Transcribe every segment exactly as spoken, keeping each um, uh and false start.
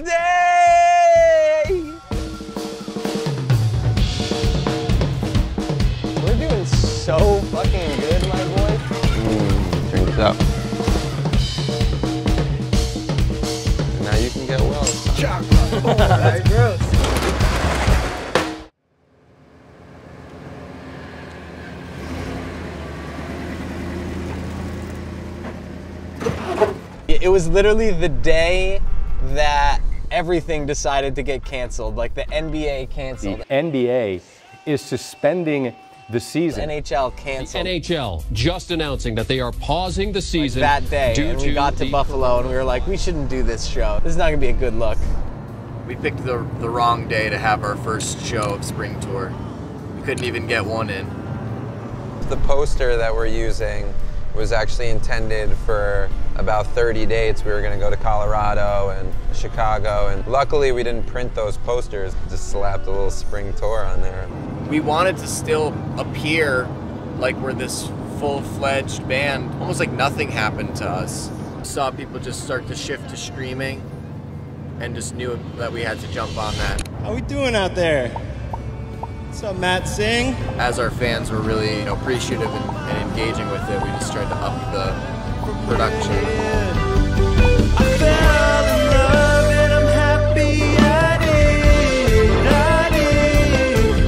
birthday! We're doing so fucking good, my boy. Mm, drink it up. And now you can get well. Chocolate. Oh, that's gross. It was literally the day that everything decided to get canceled, like the N B A canceled. The N B A is suspending the season. N H L canceled. The N H L just announcing that they are pausing the season like that day, due and we to got to Buffalo and we were like, we shouldn't do this show. This is not gonna be a good look. We picked the, the wrong day to have our first show of spring tour. We couldn't even get one in. The poster that we're using was actually intended for about thirty dates. We were gonna go to Colorado and Chicago, and luckily we didn't print those posters, just slapped a little spring tour on there. We wanted to still appear like we're this full-fledged band, almost like nothing happened to us. Saw people just start to shift to streaming and just knew that we had to jump on that. How we doing out there? What's up, Matt Singh? As our fans were really, you know, appreciative and, and engaging with it, we just tried to up the production. I fell in love and I'm happy I did, I did,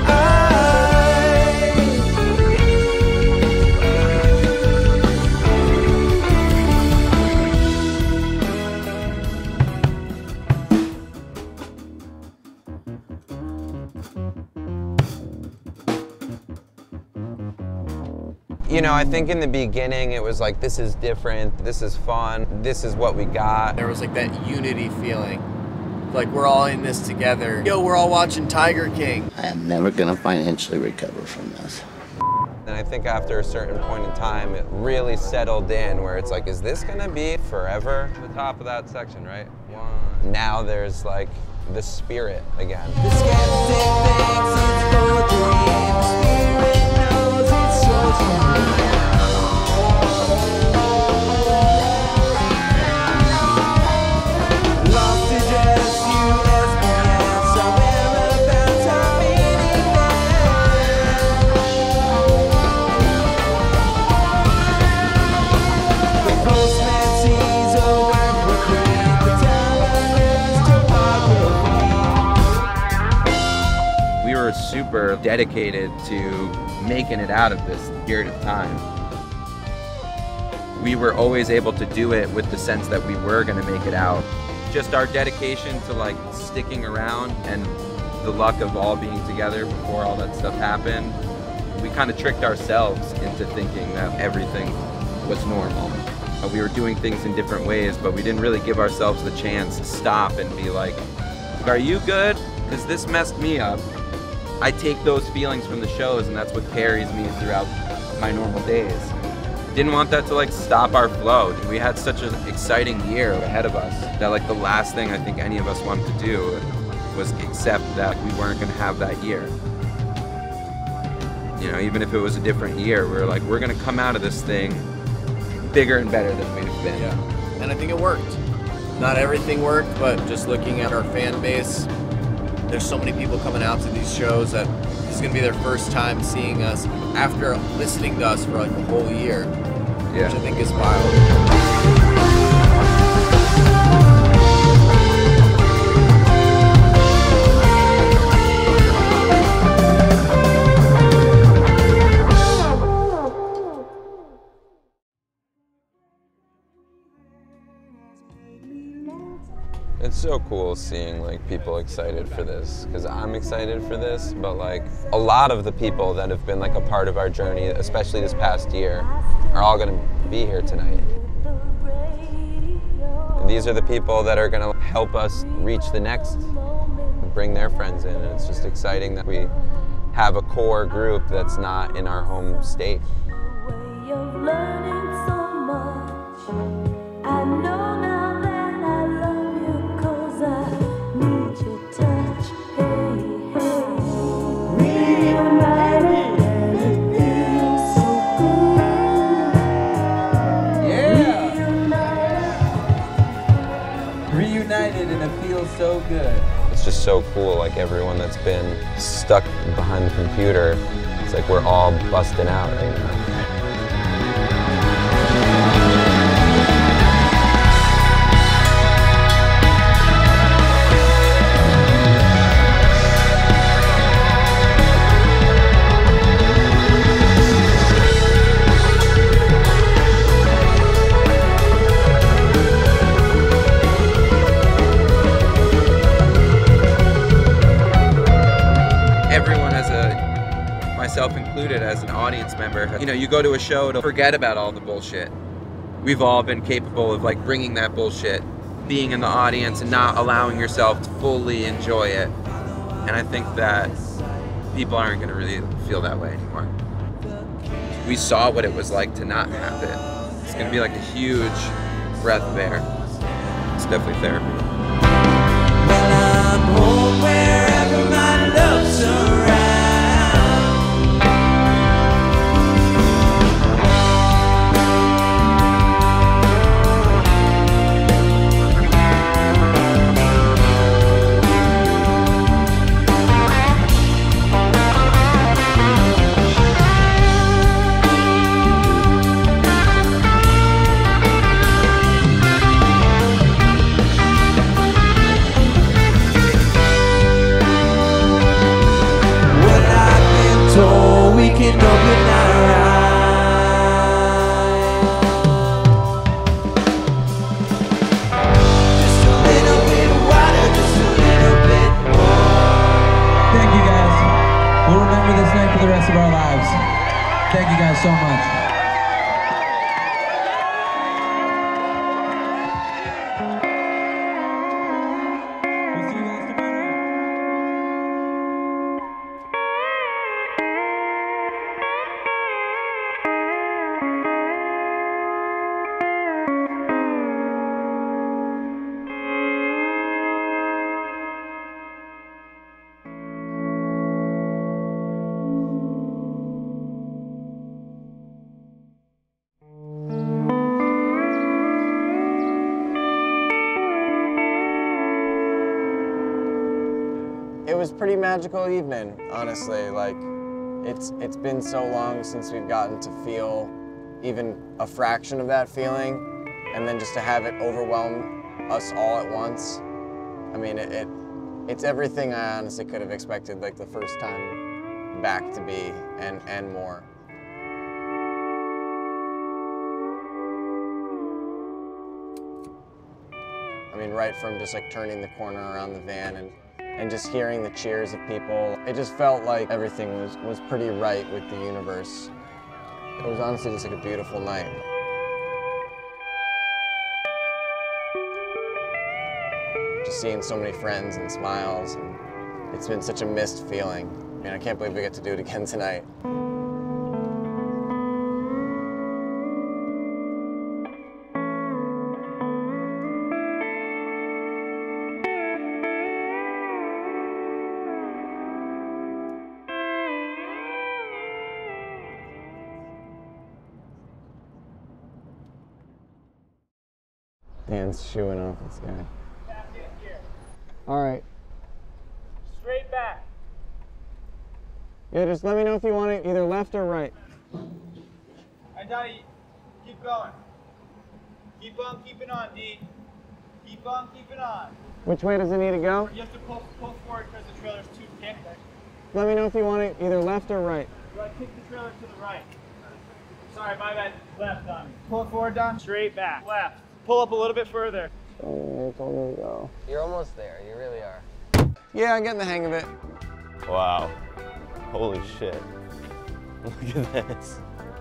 You know, I think in the beginning it was like, this is different, this is fun, this is what we got. There was like that unity feeling. Like we're all in this together. Yo, we're all watching Tiger King. I am never gonna financially recover from this. And I think after a certain point in time, it really settled in where it's like, is this gonna be forever? The top of that section, right? One. Now there's like the spirit again. The skeptic thinks it's for dreams. Spirit knows it's so true. Lost to just you as began. Somewhere about our meaning now. The postman sees a work recruit. The television's topography. We were super dedicated to making it out of this period of time. We were always able to do it with the sense that we were going to make it out. Just our dedication to like sticking around and the luck of all being together before all that stuff happened, we kind of tricked ourselves into thinking that everything was normal. We were doing things in different ways, but we didn't really give ourselves the chance to stop and be like, are you good? Because this messed me up. I take those feelings from the shows and that's what carries me throughout my normal days. Didn't want that to like stop our flow. We had such an exciting year ahead of us that like the last thing I think any of us wanted to do was accept that we weren't gonna have that year. You know, even if it was a different year, we were like, we're gonna come out of this thing bigger and better than we've been. Yeah. And I think it worked. Not everything worked, but just looking at our fan base, there's so many people coming out to these shows that this is gonna be their first time seeing us after listening to us for like a whole year, yeah. Which I think is wild. It's so cool seeing like people excited for this, because I'm excited for this, but like a lot of the people that have been like a part of our journey, especially this past year, are all gonna be here tonight. And these are the people that are gonna help us reach the next, bring their friends in, and it's just exciting that we have a core group that's not in our home state. so good. It's just so cool, like everyone that's been stuck behind the computer, it's like we're all busting out right now. Everyone has a, myself included as an audience member, you know, you go to a show to forget about all the bullshit. We've all been capable of like bringing that bullshit, being in the audience and not allowing yourself to fully enjoy it. And I think that people aren't gonna really feel that way anymore. We saw what it was like to not have it. It's gonna be like a huge breath of air. It's definitely therapy. I'm home wherever my love's around. We can open our eyes. Just a little bit wider, just a little bit more. Thank you guys. We'll remember this night for the rest of our lives. Thank you guys so much. It was a pretty magical evening, honestly. Like, it's it's been so long since we've gotten to feel even a fraction of that feeling, and then just to have it overwhelm us all at once. I mean, it, it it's everything I honestly could have expected, like the first time back to be, and and more. I mean, right from just like turning the corner around the van and and just hearing the cheers of people, it just felt like everything was, was pretty right with the universe. It was honestly just like a beautiful night. Just seeing so many friends and smiles, and it's been such a missed feeling. I mean, I can't believe we get to do it again tonight. Dan's shooing off this guy. All right. Straight back. Yeah, just let me know if you want it either left or right. And Daddy, keep going. Keep on keeping on, D. Keep on keeping on. Which way does it need to go? You have to pull, pull forward because the trailer's too thick. Let me know if you want it either left or right. You want to kick the trailer to the right. Sorry, my bad. Left, Don. Pull it forward, Don. Straight back. Left. Pull up a little bit further. Oh, told me to go. You're almost there. You really are. Yeah, I'm getting the hang of it. Wow. Holy shit. Look at this.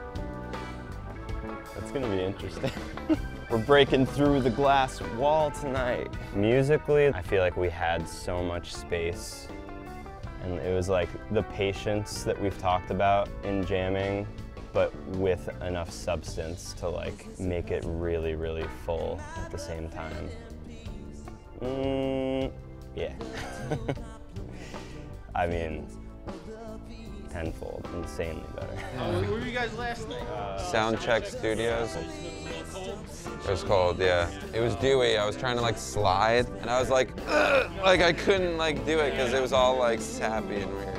That's gonna be interesting. We're breaking through the glass wall tonight. Musically, I feel like we had so much space. And it was like the patience that we've talked about in jamming, but with enough substance to like make it really, really full at the same time. Mm, yeah. I mean, tenfold, insanely better. Oh, where were you guys last night? Soundcheck Studios. It was cold, yeah. It was dewy. I was trying to like slide, and I was like, ugh! Like I couldn't like do it because it was all like sappy and weird.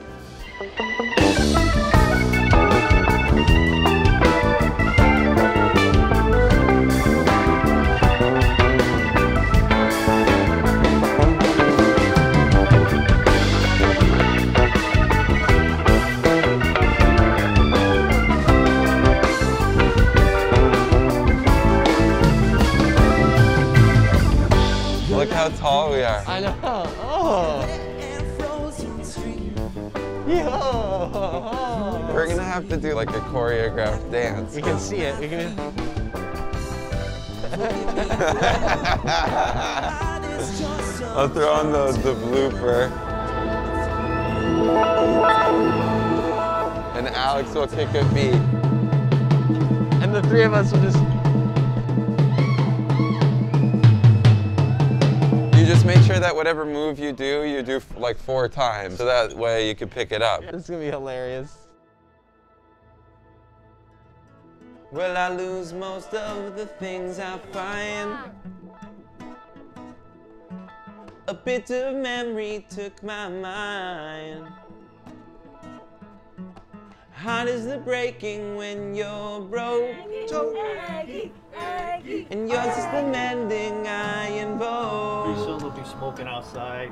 Look how tall we are. I know. Oh. Yo. We're gonna have to do like a choreographed dance. We can see it. We can. I'll throw on the, the blooper. And Alex will kick a beat. And the three of us will just. You just make sure that whatever move you do, you do like four times, so that way you can pick it up. This is gonna be hilarious. Well, I lose most of the things I find. A bit of memory took my mind. Heart is the breaking when you're broke. Eggy, Eggy, And yours is the mending I invoke. Pretty soon they'll be smoking outside.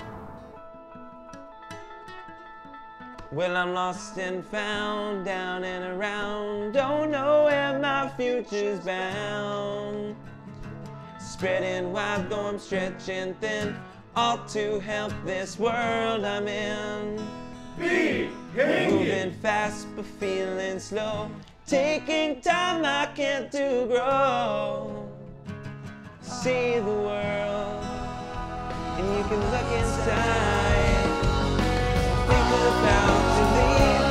Well, I'm lost and found, down and around. Don't know where my future's bound. Spreading wide, though I'm stretching thin, all to help this world I'm in. Be Moving fast but feeling slow, taking time I can't do grow. See the world, and you can look inside. Think about to leave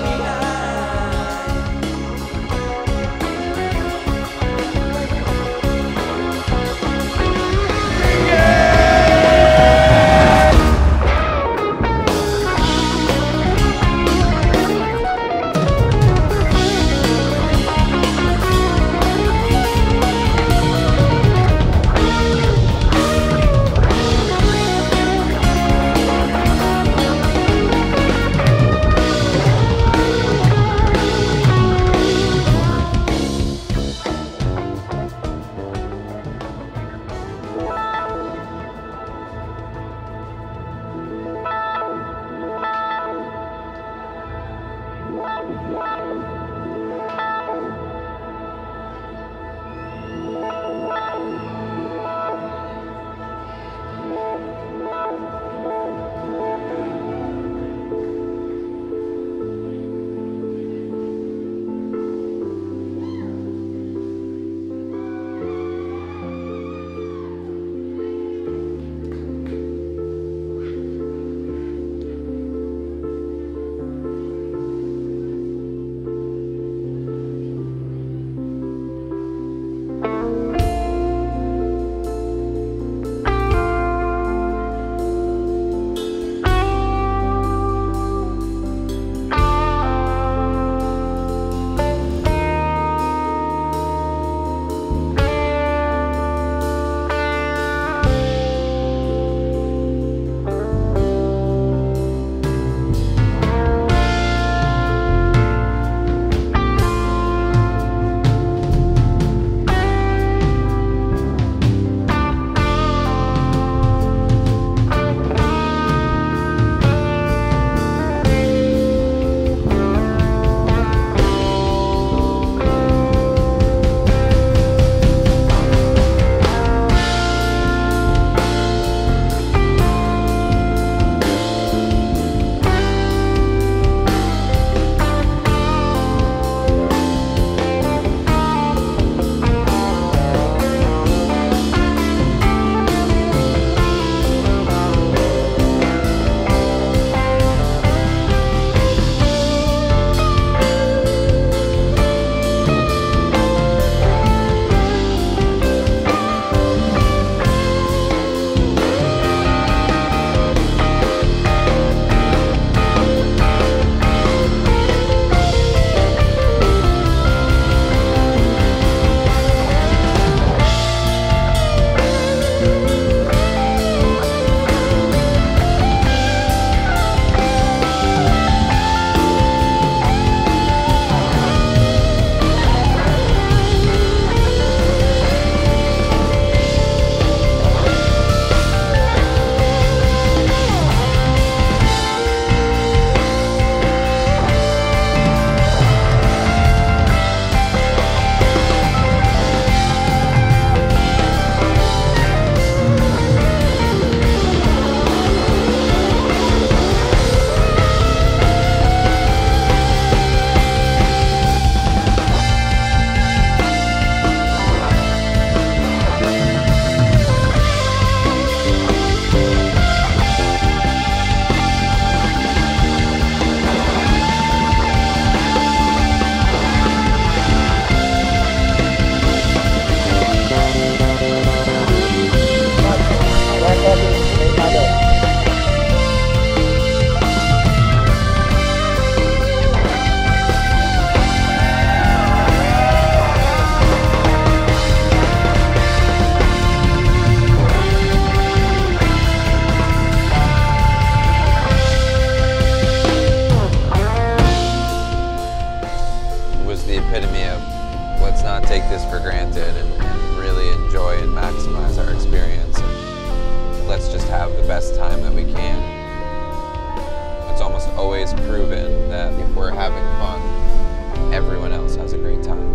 best time that we can. It's almost always proven that if we're having fun, everyone else has a great time.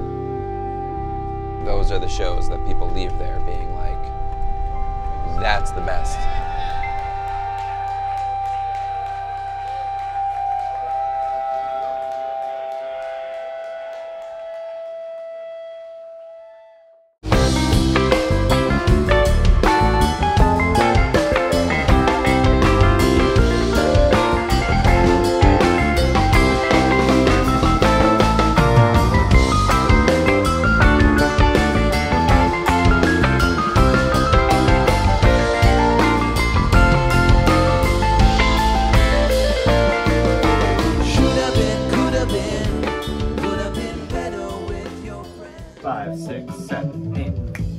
Those are the shows that people leave there being like, that's the best. Five, six, seven, eight.